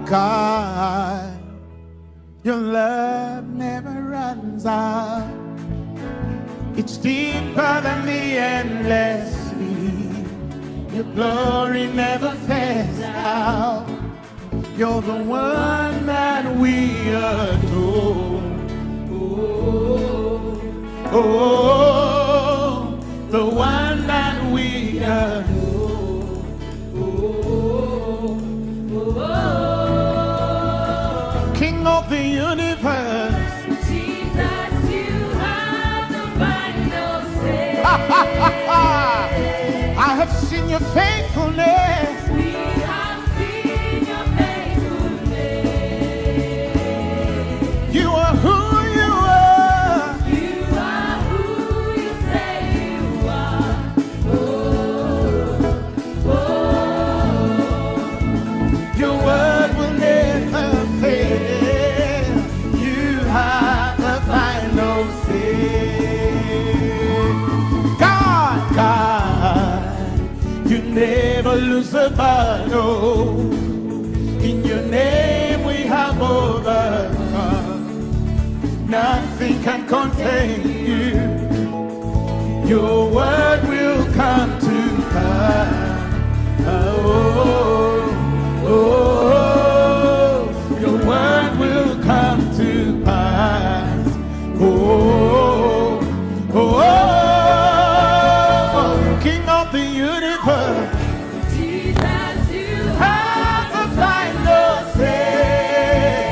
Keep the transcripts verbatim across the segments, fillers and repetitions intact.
God, your love never runs out. It's deeper than the endless sea. Your glory never fades out. You're the one that we adore. Oh, oh, the one that we adore. Oh, oh, King of the universe. Jesus, you have the final say. I have seen your faithfulness. We have seen your faithfulness. You are who you are. You are who you say you are. Oh, oh. Your word will never fail. You have the final say. God, God, you never lose a battle. In your name we have overcome. Nothing can contain you. Your word will come to pass. Oh, oh, your word will come to pass. Oh, oh, oh, King of the universe. Jesus, you Have the final say.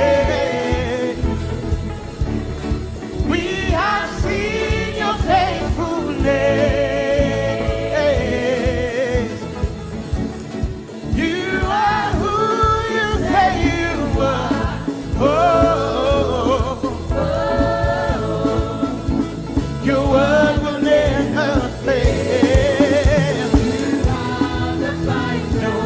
We have seen your faithfulness. You are who you say you are. Oh, your word will never fail. have the final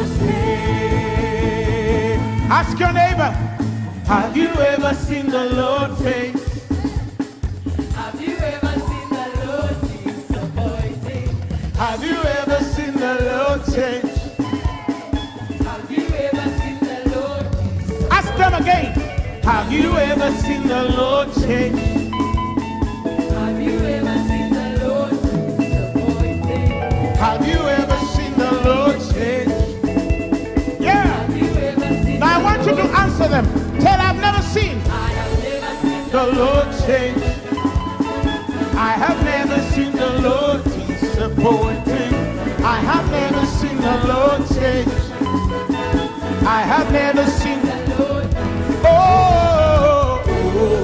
say. Ask your neighbor, have you ever seen the Lord face? Have you ever seen the Lord disappointing? Have you ever seen the Lord change? Have you ever seen the Lord disappointing? Ask them again. Have you ever seen the Lord change? Have you ever seen the Lord disappointing? Have you ever seen the Lord change? Yeah. Have you ever seen Now I the want you to Lord- answer them. Tell I've never seen I have never seen the Lord change. I have never seen the Lord disappointing. I have never seen the Lord change. I have never seen the Lord. Oh, oh,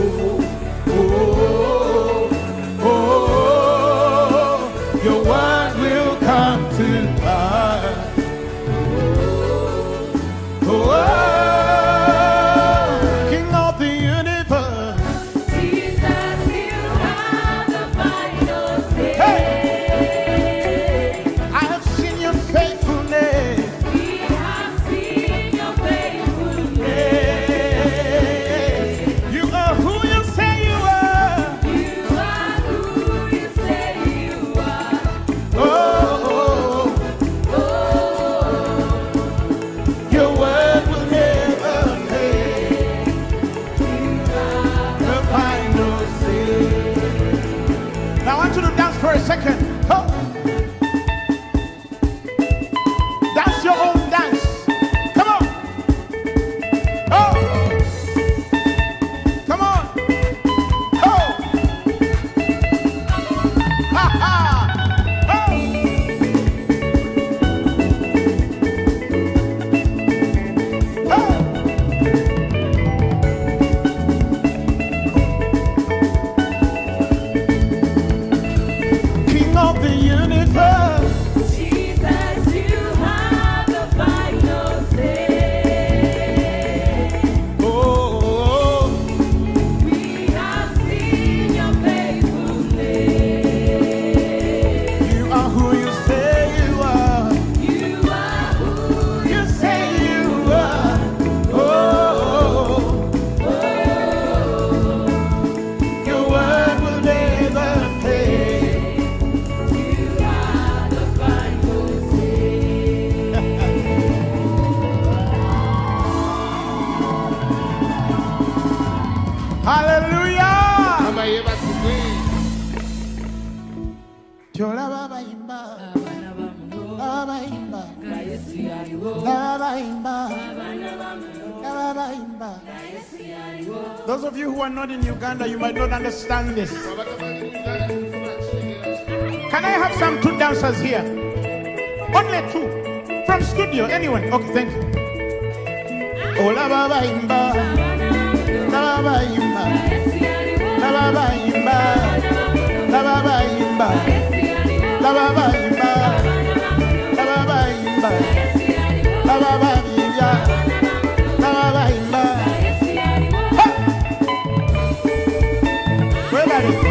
oh, oh, oh, your word will come to pass. Oh, oh, King of the universe. Jesus, you have the final say. I have seen your faithfulness. We have seen your faithfulness. You are who you say you are. You are who you say you are. Oh, oh, Oh, your word will never Those of you who are not in Uganda, you might not understand this. Can I have some two dancers here? Only two. From studio, anyone? Okay, thank you. Oh, la ba ba imba, la ba ba imba, la ba ba imba, la ba ba imba, la ba ba imba, la ba ba imba, la ba ba imba, la ba ba imba. Where are you?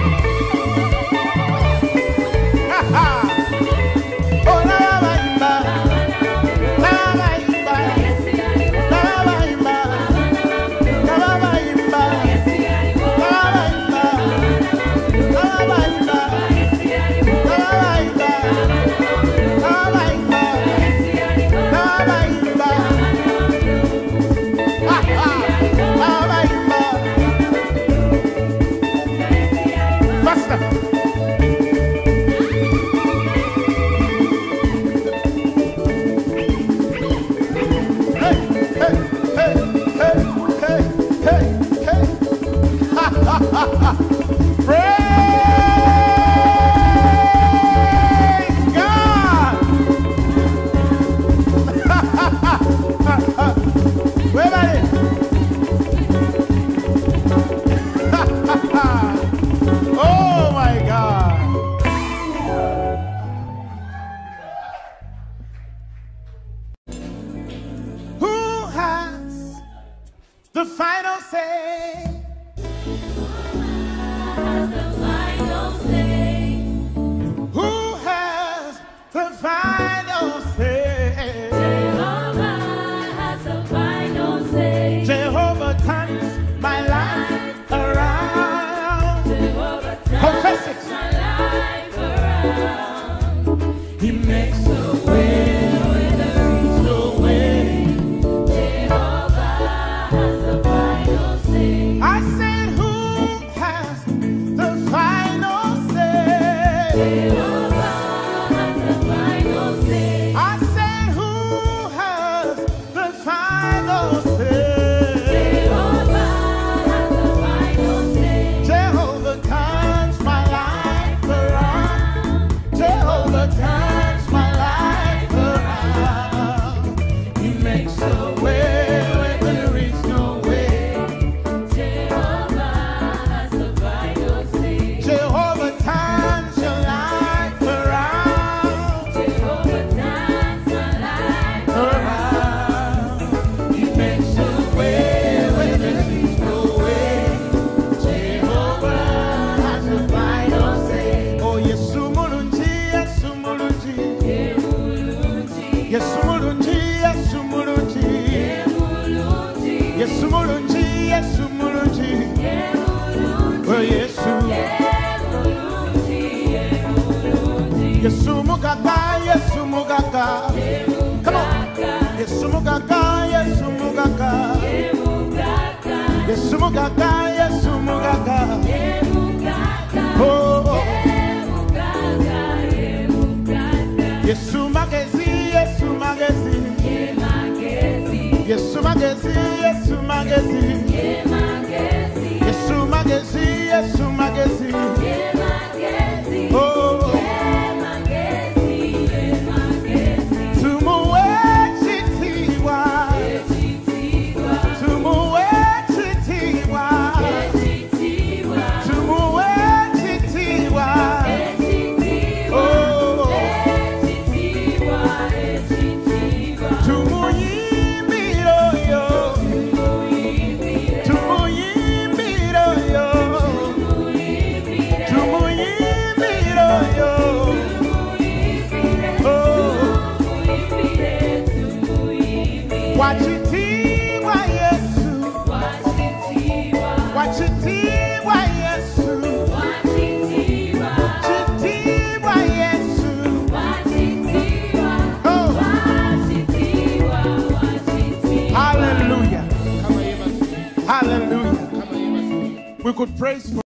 The final say. The final say. Who has the final say? Jehovah has the final say. Jehovah turns my life around. Jehovah turns my life around. He makes a way where there is no way. I said, who has the final say? Jehovah has the final say. I said, who has the final say? Jehovah has the final say. Jehovah turns my life around. Jehovah turns my life around. He makes a way where there is no way. Yesu mulungi, Yesu mulungi, Yesu mulungi, Yesu mulungi, oh Yesu, Yesu mugaga, Yesu mugaga, come on, Yesu mugaga, Yesu mugaga, Yesu mugaga, Yesu mugaga, oh, Yesu magezi. Yesu magezi, Yesu magezi, Yesu magezi, Yesu magezi, Yesu magezi, oh, tumuwe chitiwa, tumuwe chitiwa, tumuwe chitiwa, oh. Wachitiwa Yesu, wachitiwa Yesu, wachitiwa Yesu, oh, hallelujah, hallelujah. We could praise for